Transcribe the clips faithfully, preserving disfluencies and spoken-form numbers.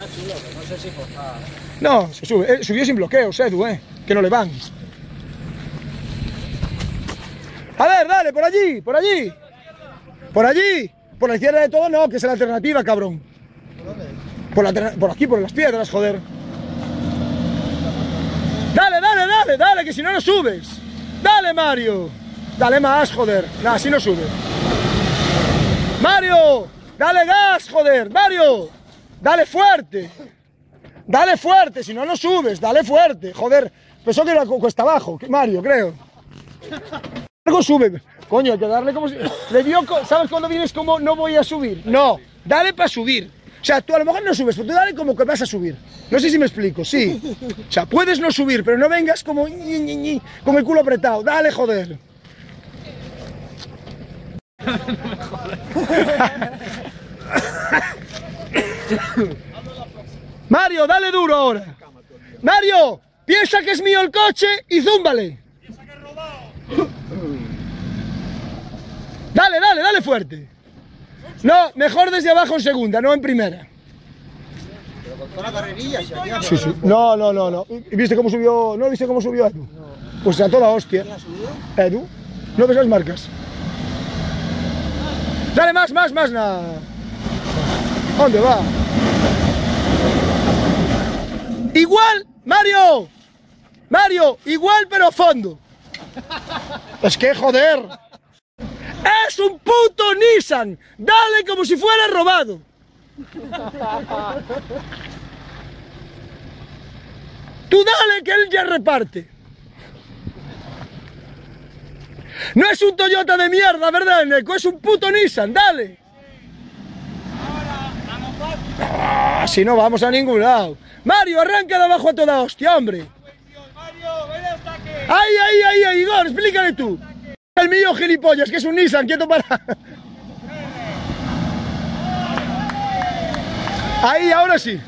No sé si forzar. No, se sube. Eh, subió sin bloqueos, Edu, eh. Que no le van. A ver, dale, por allí, por allí. Por allí. Por la izquierda de todo, no, que es la alternativa, cabrón. Por, la, por aquí, por las piedras, joder. Dale, dale, dale, dale, que si no, no subes. Dale, Mario. Dale más, joder. Nah, así no sube. Mario, dale gas, joder. Mario, dale fuerte. Dale fuerte, si no, no subes. Dale fuerte, joder. Pensó que era cuesta abajo, Mario, creo. Algo sube. Coño, hay que darle como si... Le dio... ¿Sabes cuando vienes como no voy a subir? No, dale para subir. O sea, tú a lo mejor no subes, pero tú dale como que vas a subir. No sé si me explico, sí. O sea, puedes no subir, pero no vengas como... Ñi, ñi, ñi, con el culo apretado. Dale, joder. Mario, dale duro ahora. Mario, piensa que es mío el coche y zúmbale. Dale, dale, dale fuerte. No, mejor desde abajo en segunda, no en primera. Pero con toda la carrerilla, si aquí Sí, sí. No, no, no, no. ¿Viste cómo subió? ¿No viste cómo subió Edu? No. Pues a toda hostia. ¿Quién ha subido? Edu. ¿No ves las marcas? Dale más, más, más, nada. ¿Dónde va? Igual, Mario. Mario, igual pero a fondo. Es que joder. ¡Es un puto Nissan! ¡Dale como si fuera robado! Tú dale que él ya reparte. No es un Toyota de mierda, ¿verdad, Neko? Es un puto Nissan, dale. Ah, si no vamos a ningún lado. Mario, arranca de abajo a toda hostia, hombre. ¡Ay, ay, ay, ay, Igor! Explícale tú. El mío, gilipollas, que es un Nissan, quieto para... Ahí, ahora sí.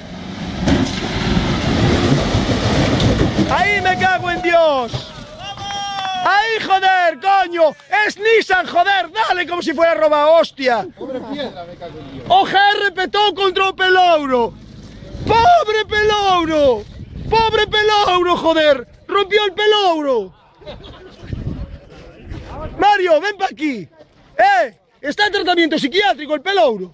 Ahí me cago en Dios. Ahí, joder, coño. Es Nissan, joder, dale como si fuera robado, hostia. Pobre piedra, me cago en Dios. O G R petó contra o Pelouro. ¡Pobre Pelouro! ¡Pobre Pelouro, joder! ¡Rompió el Pelouro! Mario, ven para aquí. ¡Eh! Está en tratamiento psiquiátrico el Pelouro.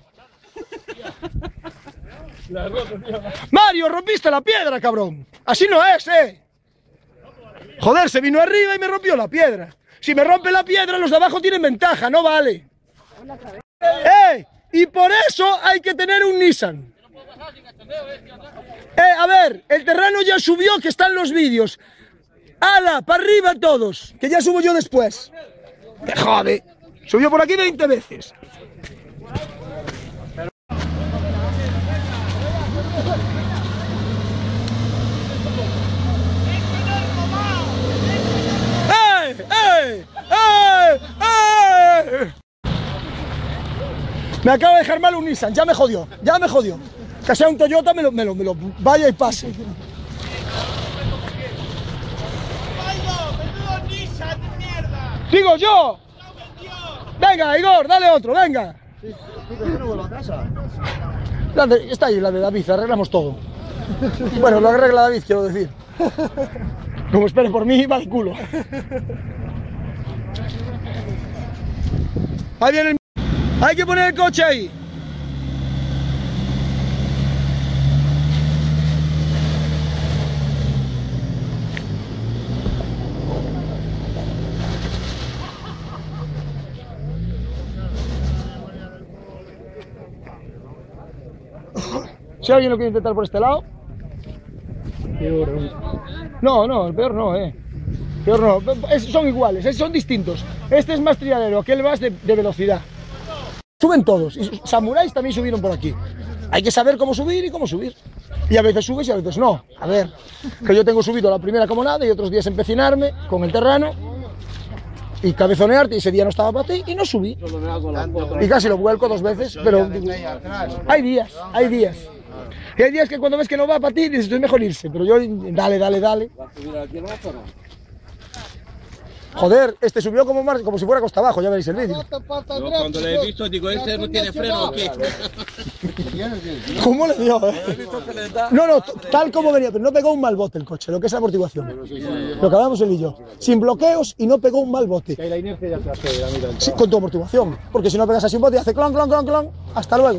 Mario, rompiste la piedra, cabrón. Así no es, eh. Joder, se vino arriba y me rompió la piedra. Si me rompe la piedra, los de abajo tienen ventaja, no vale. ¡Eh! Y por eso hay que tener un Nissan. Eh, a ver, el terreno ya subió, que están los vídeos. ¡Hala! ¡Para arriba todos! Que ya subo yo después. ¡Me jode! Subió por aquí veinte veces. ¡Eh! ¡Eh! ¡Eh! ¡Eh! Me acaba de dejar mal un Nissan, ya me jodió, ya me jodió. Que sea un Toyota, me lo, me lo, me lo vaya y pase. ¡Digo yo! ¡Venga, Igor, dale otro, venga! Sí, sí, que no vuelvo a casa. La de, está ahí la de David, arreglamos todo. Bueno, lo arregla David, quiero decir. Como espere por mí, va de culo. Ahí viene el... Hay que poner el coche ahí. Si alguien lo quiere intentar por este lado. No, no, el peor no, eh. Peor no, es, son iguales, es, son distintos. Este es más trialero, aquel más de, de velocidad. Suben todos, y samuráis también subieron por aquí. Hay que saber cómo subir y cómo subir. Y a veces subes y a veces no. A ver, que yo tengo subido la primera como nada y otros días empecinarme con el terrano y cabezonearte, y ese día no estaba para ti y no subí. Y casi lo vuelco dos veces, pero hay días, hay días. Y hay días que cuando ves que no va para ti, dices, es mejor irse, pero yo, dale, dale, dale. Joder, este subió como, mar, como si fuera costa abajo, ya veréis el vídeo. Yo cuando lo he visto digo, ¿este no tiene freno o qué? ¿Cómo le dio, eh? No, no, tal como venía, pero no pegó un mal bote el coche, lo que es la amortiguación. Lo que hablamos él y yo. Sin bloqueos y no pegó un mal bote. La inercia ya se hace la mitad del Sí, con tu amortiguación. Porque si no pegas así un bote y hace clon, clon, clon, clon. Hasta luego.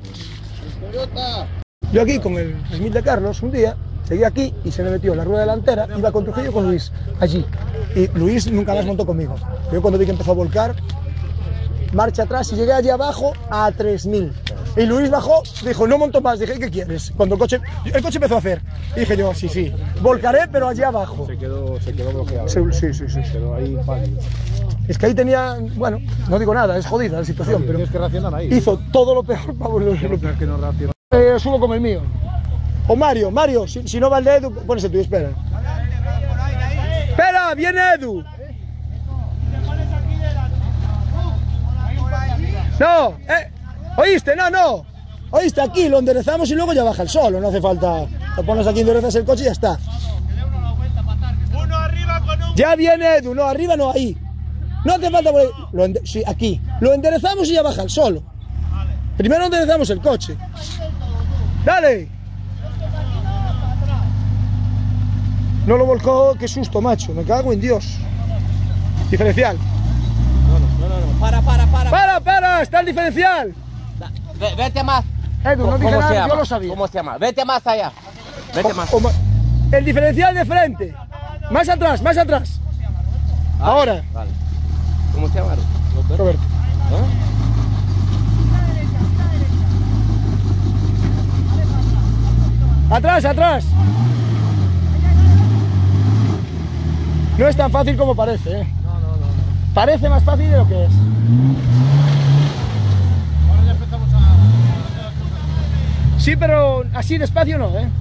Yo aquí con el tres mil de Carlos un día, seguí aquí y se me metió en la rueda delantera, iba con Trujillo y con Luis, allí. Y Luis nunca más montó conmigo. Yo cuando vi que empezó a volcar, marcha atrás y llegué allí abajo a tres mil. Y Luis bajó, dijo, no monto más. Dije, ¿qué quieres? Cuando el coche, el coche empezó a hacer. Y dije yo, sí, sí, volcaré, pero allí abajo. Se quedó, se quedó bloqueado. Sí, sí, sí, sí. Se quedó ahí pálido. Es que ahí tenía, bueno, no digo nada, es jodida la situación, pero Tienes que reaccionar ahí. hizo todo lo peor para volver a lo peor. que no reacciona. Eh, subo como el mío. O Mario, Mario, si, si no va el de Edu, pones el tuyo, espera. ¡Espera! ¡Viene Edu! No, eh, ¿oíste? No, no. ¿Oíste? Aquí lo enderezamos y luego ya baja el solo, no hace falta. Lo pones aquí, enderezas el coche y ya está. Ya viene Edu, no, arriba no, ahí. No hace falta poner. Lo ende... Sí, aquí. Lo enderezamos y ya baja el solo. Primero enderezamos el coche. ¡Dale! No lo volcó, qué susto, macho. Me cago en Dios. Diferencial. No, no, no, no. Para, para, para. ¡Para, para! ¡Está el diferencial! Ve- Vete más. Edu, no dije ¿Cómo se nada, llama? yo lo sabía. ¿Cómo se llama? Vete más allá. Vete O- más. o ma- el diferencial de frente. Más atrás, más atrás. Ahora. Vale. ¿Cómo se llama? Roberto. Atrás, atrás. No es tan fácil como parece, ¿eh? No, no, no, no. Parece más fácil de lo que es. Ahora ya empezamos a... Sí, pero así despacio no, ¿eh?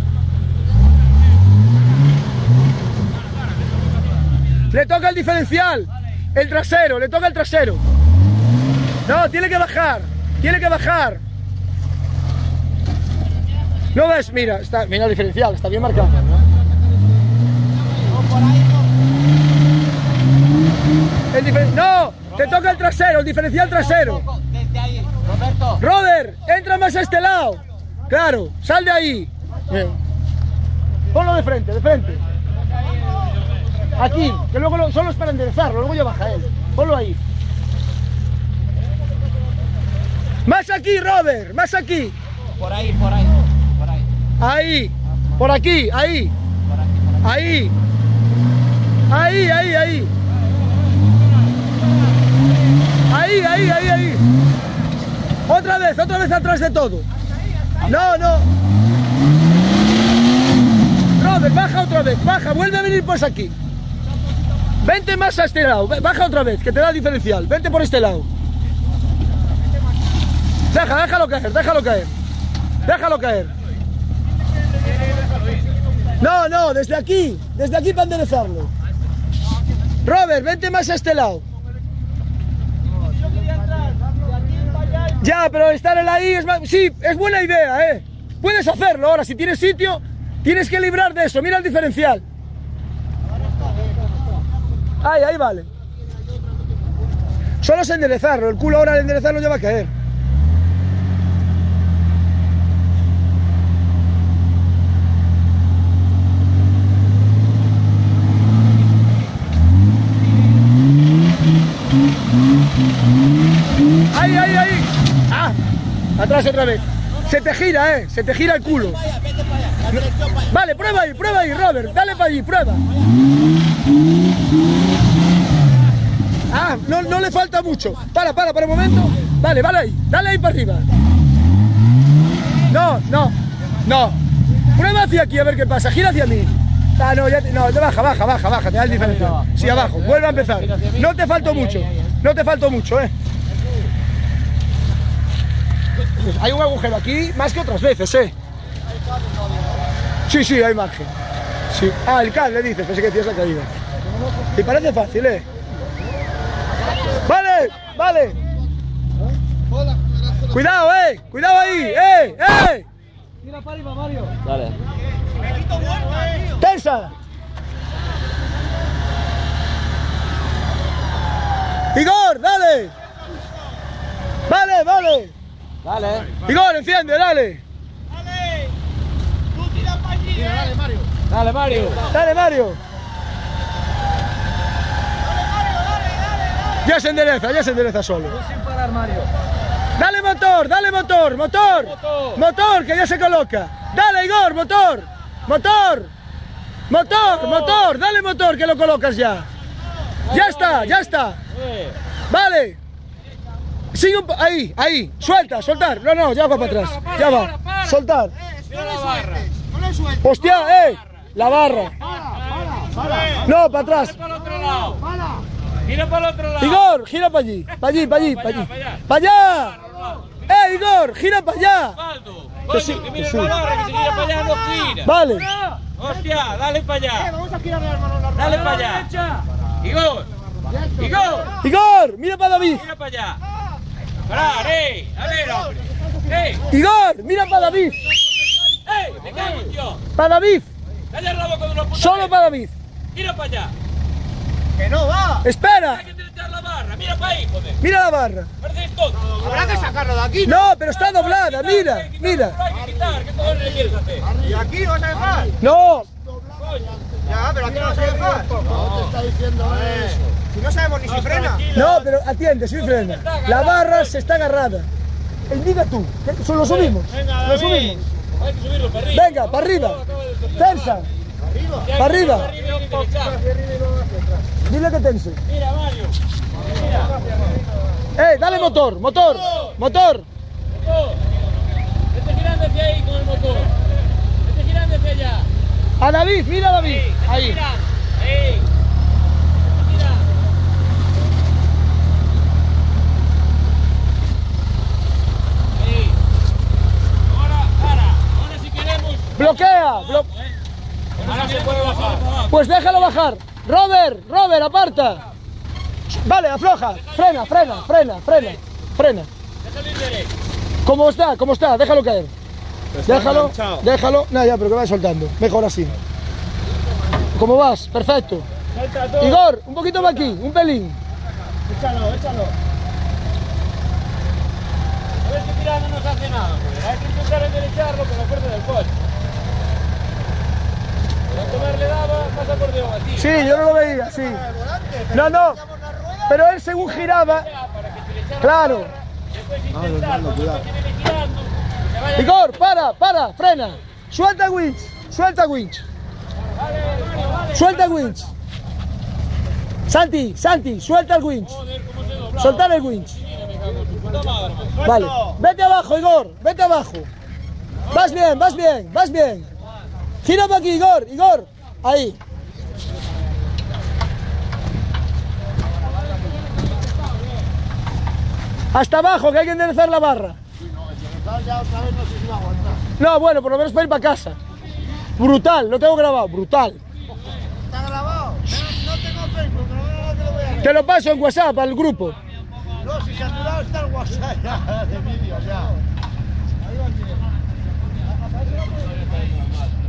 Le toca el diferencial. El trasero, le toca el trasero. No, tiene que bajar. Tiene que bajar. ¿No ves? Mira, está, mira el diferencial, está bien marcado. El diferen... ¡No! Te toca el trasero, el diferencial trasero. Desde ahí, Roberto. Roder, entra más a este lado. Claro, sal de ahí. Bien. Ponlo de frente, de frente. Aquí, que luego lo, solo es para enderezarlo, luego ya baja él. Ponlo ahí. Más aquí, Robert, más aquí. Por ahí, por ahí, por ahí. Ahí, por aquí, ahí. Ahí. Ahí, ahí, ahí. Ahí, ahí, ahí, ahí. Otra vez, otra vez atrás de todo. No, no. Robert, baja otra vez, baja, vuelve a venir pues aquí. Vente más a este lado, baja otra vez, que te da el diferencial. Vente por este lado. Deja, déjalo caer, déjalo caer. Déjalo caer. No, no, desde aquí, desde aquí para enderezarlo. Robert, vente más a este lado. Ya, pero estar en ahí es más... Sí, es buena idea, ¿eh? Puedes hacerlo ahora, si tienes sitio, tienes que librar de eso. Mira el diferencial. Ahí, ahí vale. Solo es enderezarlo, el culo ahora al enderezarlo ya va a caer. Ahí, ahí, ahí. Ah, atrás otra vez. Se te gira, eh, se te gira el culo. Vale, prueba ahí, prueba ahí, Robert. Dale para allí, prueba. Ah, no, no le falta mucho. Para, para, para un momento. Vale, vale ahí, dale ahí para arriba. No, no, no. Prueba hacia aquí a ver qué pasa. Gira hacia mí. Ah, no, ya te, no, te baja, baja, baja, baja. Te da el diferencial. Sí, abajo. Vuelve a empezar. No te faltó mucho. No te faltó mucho, eh. Hay un agujero aquí más que otras veces, ¿eh? Sí, sí, hay margen. Sí. Ah, el cable, dices, pensé que decías la caída. Te parece fácil, ¿eh? Vale, vale. Cuidado, ¿eh? Cuidado ahí, ¿eh? ¡Eh! Tira para arriba, Mario. Dale. ¡Tensa! Igor, dale. Vale, vale. Dale. Igor, enciende, dale. Dale, Mario. Dale, Mario. Dale, Mario. Ya se endereza, ya se endereza solo. Sin parar, Mario. Dale motor, dale motor, motor. Motor, que ya se coloca. Dale, Igor, motor. Motor. Motor, motor. Dale motor, que lo colocas ya. Ya está, ya está. Vale. Sigue un po- ahí, ahí. Suelta, soltar. No, no, ya va para atrás. Ya va. Soltar. Hostia, eh. La barra. No, para atrás. Para el otro lado. Gira para el otro lado. Igor, gira para allí. Para allí, para allí, para allí. ¡Para allá! ¡Eh, Igor! ¡Gira para allá! Baldo, Que sí, Baldo, que que mira sí. para barra, que si gira para allá no gira. Vale. Hostia, dale para allá. Vamos a girar las manos la rueda. Dale para allá. Igor. Igor. Igor, mira para David. Mira para allá. Parar, eh. A ver, hombre. Eh. Igor, mira para David. Eh. Me cago en Dios. Para David. Calla el rabo con una puta. Solo para David. Mira para allá. Que no va. Espera. Hay que deretar la barra. Mira para ahí, joder. Mira la barra. Perdéis todo. Habrá que sacarlo de aquí. No, pero está doblada. Mira, mira. Hay que quitar. ¿Qué cojones le quieres hacer? Y aquí no vas a dejar. No. Ya, pero aquí no vas a dejar. No te está diciendo eso. Si no sabemos ni si frena. No, pero atiende, sí frena. La barra se está agarrada. Eh, diga tú. que- ¿Lo subimos? ¿Lo subimos? Hay que subirlo para arriba. Venga, para arriba. Tensa. Para arriba. Dile que tense. Mira, Mario. Eh, dale motor, motor, motor. Motor. Vete girando hacia ahí con el motor. Vete girando hacia allá. A David, mira a David. Vete Ahí. girando. Ahí. Mira. Ahí. Ahora, ahora. Ahora si queremos. Bloquea. blo- Ahora se puede bajar. Pues déjalo bajar. Robert, Robert, aparta. Vale, afloja. Frena, frena, frena, frena. Frena. Déjalo ir derecho. ¿Cómo está? ¿Cómo está? Déjalo caer. Déjalo, déjalo. No, ya, pero que vaya soltando. Mejor así. ¿Cómo vas? Perfecto. Igor, un poquito más aquí, un pelín. Échalo, échalo. A ver si tirando no se hace nada. Pues. Hay que intentar enderezarlo con la fuerza del coche. Cuanto más le daba, más acordeón así. Sí, yo no lo veía, sí. No, no. Pero él según giraba. Para que se le echara Claro. después intentar, cuando el coche viene girando, que se vaya. Igor, para, para, frena. Suelta el winch, suelta el winch. Suelta el winch. Santi, Santi, suelta el winch. Joder, cómo se dobla. Soltar el winch. Mira, me cago en su puta madre, man. Vale. Vete abajo, Igor, vete abajo. Vas bien, vas bien, vas bien. Gira para aquí, Igor, Igor. Ahí. Hasta abajo, que hay que enderezar la barra. Ya otra vez no sé si va a aguantar. No, bueno, por lo menos para ir para casa. Brutal, lo tengo grabado, brutal. ¿Está grabado? No, no tengo Facebook, pero no te lo voy a hacer. Te lo paso en WhatsApp al grupo. No, si saturado está el WhatsApp ya, de vídeos ya. Ahí va el